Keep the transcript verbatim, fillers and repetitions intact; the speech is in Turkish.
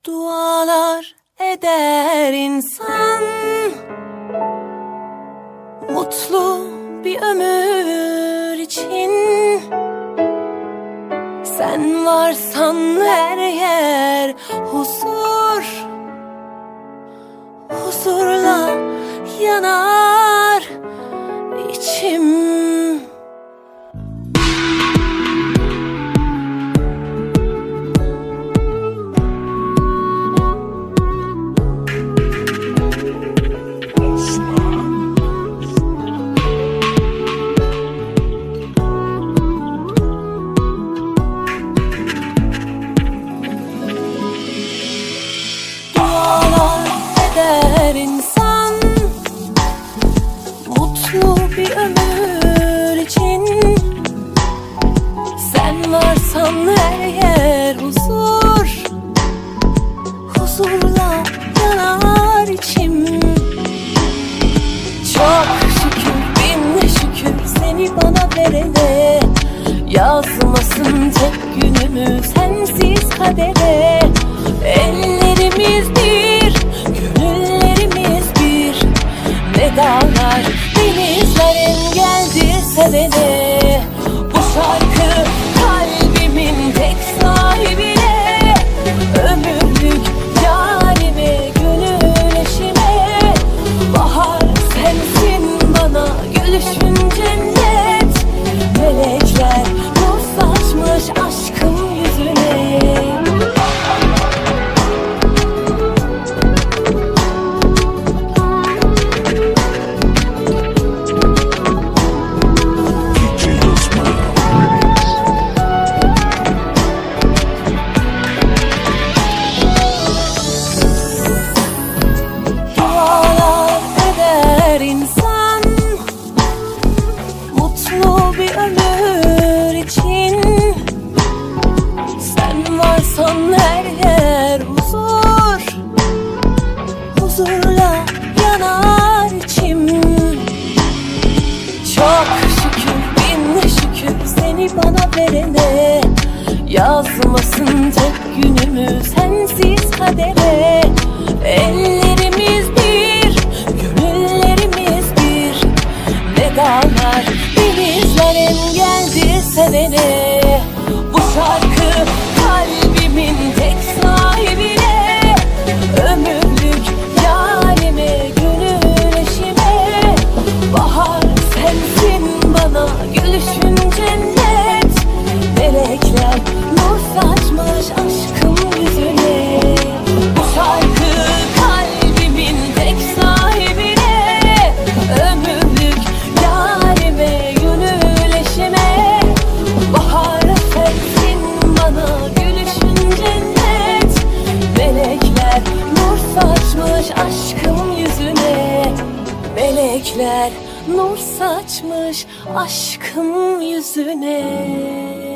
Dualar eder insan, mutlu bir ömür için. Sen varsan her yer huzur, huzurla yanar içim. İnsan mutlu bir ömür için. Sen varsan her yer huzur, huzurla yanar içim. Çok şükür, bin şükür seni bana verene. Yazmasın tek günümü sensiz kadere. Ellerimiz bir, gönüllerimiz bir. Ne dağlar, denizler engeldi sevene. Bu şarkı kalbimin tek sahibine. Ömürlük yarime, gönül eşime. Bahar sensin bana, gülüşün cennet. Melekler nur saçmış aşkım yüzüne. İnsan mutlu bir ömür için. Sen varsan her yer huzur, huzurla yanar içim. Çok şükür, bin şükür seni bana verene. Yazmasın tek günümü sensiz kadere. Ellerimiz bir, gönüllerimiz bir. Ne dağlar, denizler engeldi sevene. Bu şarkı kalbimin tek sahibine. Ömürlük yarime, gönül eşime. Bahar sensin bana, gülüşün cennet. Melekler nur saçmış aşkım yüzüne. Bu şarkı kalbimin tek sahibine. Ömürlük yarime, gönül eşime. Bahar sensin bana, gülüşün cennet. Melekler nur saçmış aşkım yüzüne. Melekler nur saçmış aşkım yüzüne.